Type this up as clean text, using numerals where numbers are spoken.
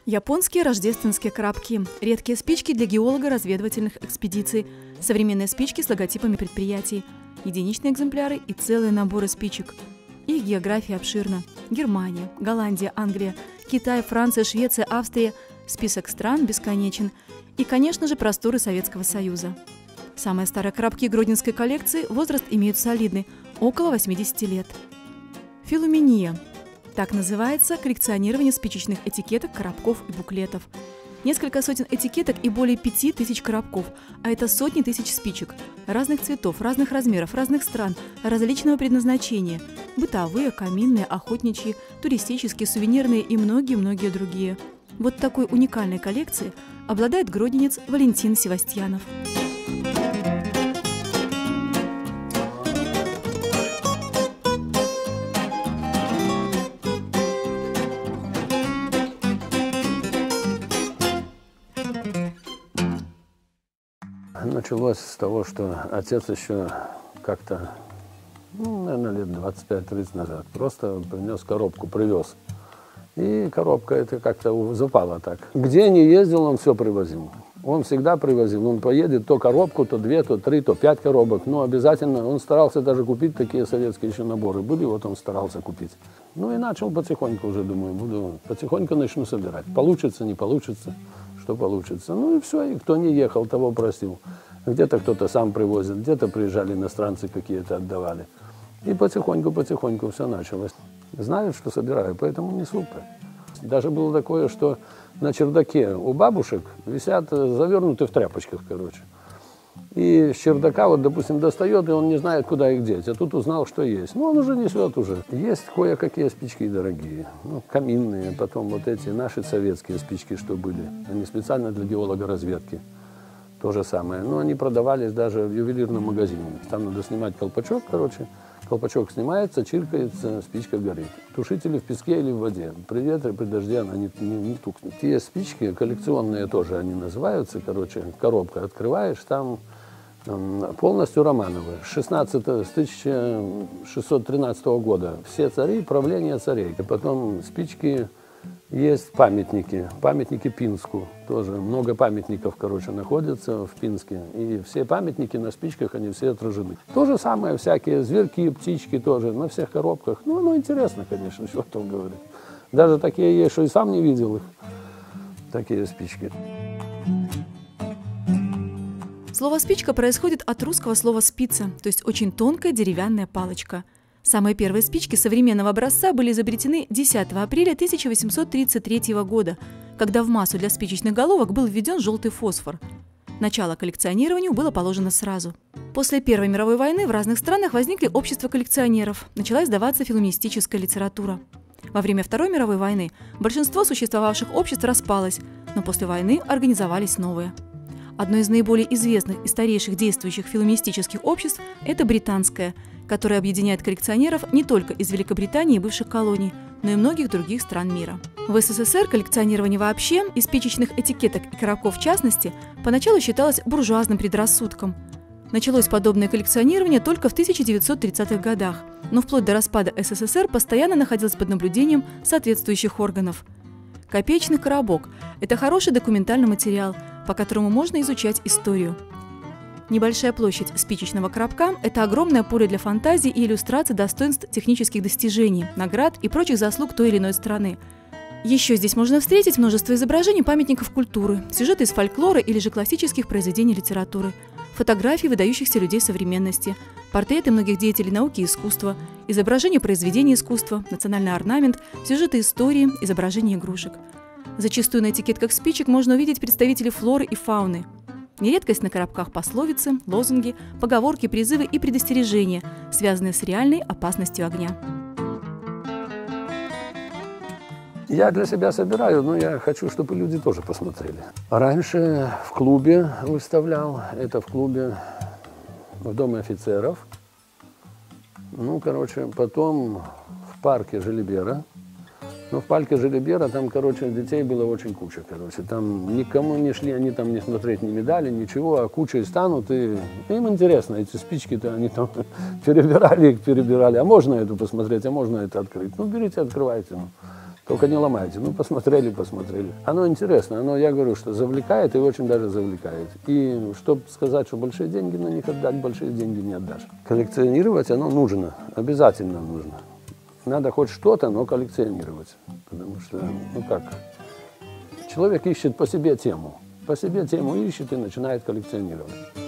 Японские рождественские коробки – редкие спички для геолого-разведывательных экспедиций, современные спички с логотипами предприятий, единичные экземпляры и целые наборы спичек. Их география обширна. Германия, Голландия, Англия, Китай, Франция, Швеция, Австрия. Список стран бесконечен. И, конечно же, просторы Советского Союза. Самые старые коробки гродненской коллекции возраст имеют солидный – около 80 лет. Филумения. Так называется коллекционирование спичечных этикеток, коробков и буклетов. Несколько сотен этикеток и более 5000 коробков, а это сотни тысяч спичек разных цветов, разных размеров, разных стран, различного предназначения – бытовые, каминные, охотничьи, туристические, сувенирные и многие-многие другие. Вот такой уникальной коллекцией обладает гродненец Валентин Севастьянов. Началось с того, что отец еще как-то, наверное, лет 25-30 назад просто принес коробку, привез. И коробка это как-то запала так. Где не ездил, он все привозил. Он всегда привозил. Он поедет то коробку, то 2, то 3, то 5 коробок. Но обязательно он старался даже купить такие советские еще наборы. Были, вот он старался купить. Ну и начал потихоньку уже, думаю, потихоньку начну собирать. Получится, не получится, что получится. Ну и все, и кто не ехал, того просил. Где-то кто-то сам привозит, где-то приезжали иностранцы какие-то, отдавали. И потихоньку все началось. Знают, что собираю, поэтому несу. Даже было такое, что на чердаке у бабушек висят завернуты в тряпочках, короче. И с чердака, вот, допустим, достает, и он не знает, куда их деть. А тут узнал, что есть. Ну, он уже несет уже. Есть кое-какие спички дорогие. Ну, каминные, потом вот эти наши советские спички, что были. Они специально для геолога-разведки. То же самое. Но они продавались даже в ювелирном магазине. Там надо снимать колпачок, короче. Колпачок снимается, чиркается, спичка горит. Тушители в песке или в воде. При ветре, при дожде она не тухнет. Те спички, коллекционные тоже они называются, короче, коробка открываешь, там полностью романовые. С 1613 года. Все цари, правление царей. И потом спички, есть памятники Пинску. Тоже много памятников, короче, находятся в Пинске. И все памятники на спичках, они все отражены. То же самое, всякие зверьки, птички тоже на всех коробках. Ну, интересно, конечно, что там говорить. Даже такие есть, что и сам не видел их. Такие спички. Слово «спичка» происходит от русского слова «спица», то есть очень тонкая деревянная палочка. Самые первые спички современного образца были изобретены 10 апреля 1833 года, когда в массу для спичечных головок был введен желтый фосфор. Начало коллекционированию было положено сразу. После Первой мировой войны в разных странах возникли общества коллекционеров, начала издаваться филумистическая литература. Во время Второй мировой войны большинство существовавших обществ распалось, но после войны организовались новые. Одно из наиболее известных и старейших действующих филумистических обществ – это британское, которое объединяет коллекционеров не только из Великобритании и бывших колоний, но и многих других стран мира. В СССР коллекционирование вообще, и спичечных этикеток и коробков в частности, поначалу считалось буржуазным предрассудком. Началось подобное коллекционирование только в 1930-х годах, но вплоть до распада СССР постоянно находилось под наблюдением соответствующих органов. Копеечный коробок – это хороший документальный материал, по которому можно изучать историю. Небольшая площадь спичечного коробка – это огромное поле для фантазии и иллюстрации достоинств технических достижений, наград и прочих заслуг той или иной страны. Еще здесь можно встретить множество изображений памятников культуры, сюжеты из фольклора или же классических произведений литературы, фотографии выдающихся людей современности, портреты многих деятелей науки и искусства, изображения произведений искусства, национальный орнамент, сюжеты истории, изображения игрушек. Зачастую на этикетках спичек можно увидеть представителей флоры и фауны. Нередкость на коробках пословицы, лозунги, поговорки, призывы и предостережения, связанные с реальной опасностью огня. Я для себя собираю, но я хочу, чтобы люди тоже посмотрели. Раньше в клубе выставлял, это в клубе в Доме офицеров. Ну, короче, потом в парке Желибера. Но в парке Желибера там, короче, детей было очень куча, короче. Там никому не шли, они там не смотреть ни медали, ничего, а кучей станут, и им интересно, эти спички-то они там перебирали, а можно эту посмотреть, а можно это открыть. Ну, берите, открывайте. Ну. Только не ломайте. Ну, посмотрели. Оно интересно, оно, я говорю, что завлекает и очень даже завлекает. И чтобы сказать, что большие деньги на них отдать, большие деньги не отдашь. Коллекционировать оно нужно, обязательно нужно. Надо хоть что-то, но коллекционировать. Потому что, ну как, человек ищет по себе тему ищет и начинает коллекционировать.